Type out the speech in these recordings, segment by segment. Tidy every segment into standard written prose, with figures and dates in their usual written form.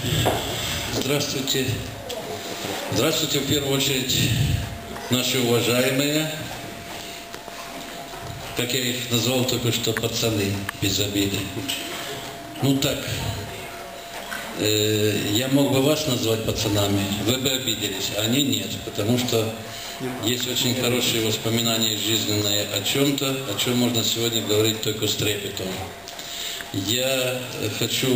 Здравствуйте. Здравствуйте, в первую очередь, наши уважаемые, как я их назвал только что, пацаны, без обиды. Ну так, я мог бы вас назвать пацанами, вы бы обиделись, а они нет, потому что есть очень хорошие воспоминания жизненные о чем-то, о чем можно сегодня говорить только с трепетом. Я хочу,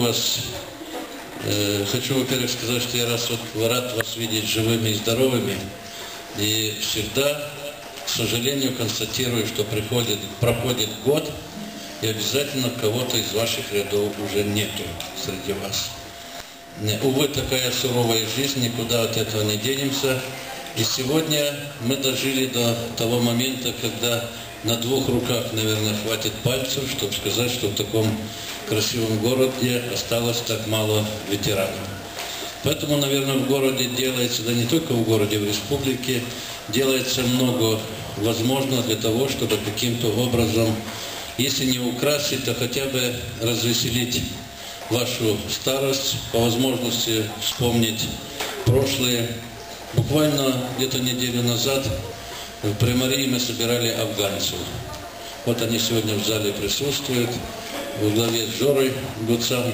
во-первых, сказать, что я рад вас видеть живыми и здоровыми. И всегда, к сожалению, констатирую, что проходит год, и обязательно кого-то из ваших рядов уже нету среди вас. Увы, такая суровая жизнь, никуда от этого не денемся. И сегодня мы дожили до того момента, когда на двух руках, наверное, хватит пальцев, чтобы сказать, что в таком красивом городе осталось так мало ветеранов. Поэтому, наверное, в городе делается, да не только в городе, в республике, делается много возможного для того, чтобы каким-то образом, если не украсить, то хотя бы развеселить вашу старость, по возможности вспомнить прошлое. Буквально где-то неделю назад в Приморье мы собирали афганцев. Вот они сегодня в зале присутствуют, во главе с Жорой Гуцам.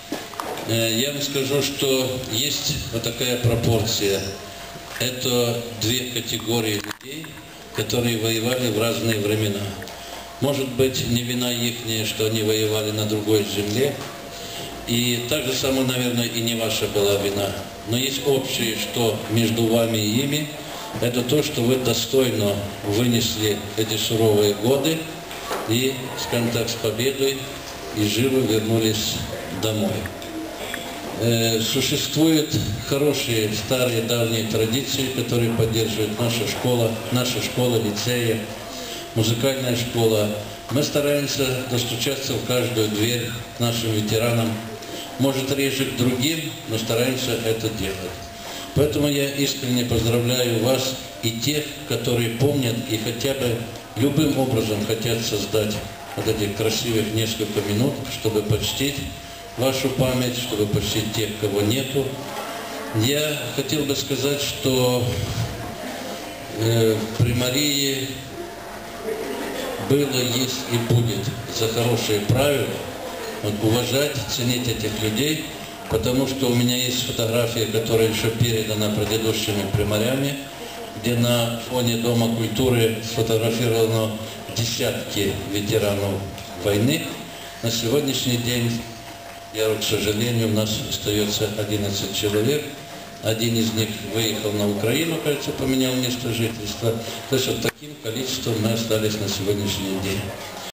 Я вам скажу, что есть вот такая пропорция. Это две категории людей, которые воевали в разные времена. Может быть, не вина ихняя, что они воевали на другой земле. И так же самое, наверное, и не ваша была вина. Но есть общее, что между вами и ими, это то, что вы достойно вынесли эти суровые годы и, скажем так, с победой и живо вернулись домой. Существуют хорошие, старые, давние традиции, которые поддерживает наша школа, лицея, музыкальная школа. Мы стараемся достучаться в каждую дверь к нашим ветеранам. Может, реже к другим, но стараемся это делать. Поэтому я искренне поздравляю вас и тех, которые помнят и хотя бы любым образом хотят создать вот этих красивых несколько минут, чтобы почтить вашу память, чтобы почтить тех, кого нету. Я хотел бы сказать, что в Приморье было, есть и будет за хорошие правила уважать, ценить этих людей, потому что у меня есть фотография, которая еще передана предыдущими приморями, где на фоне Дома культуры сфотографировано десятки ветеранов войны. На сегодняшний день, к сожалению, у нас остается 11 человек. Один из них выехал на Украину, кажется, поменял место жительства. То есть вот таким количеством мы остались на сегодняшний день.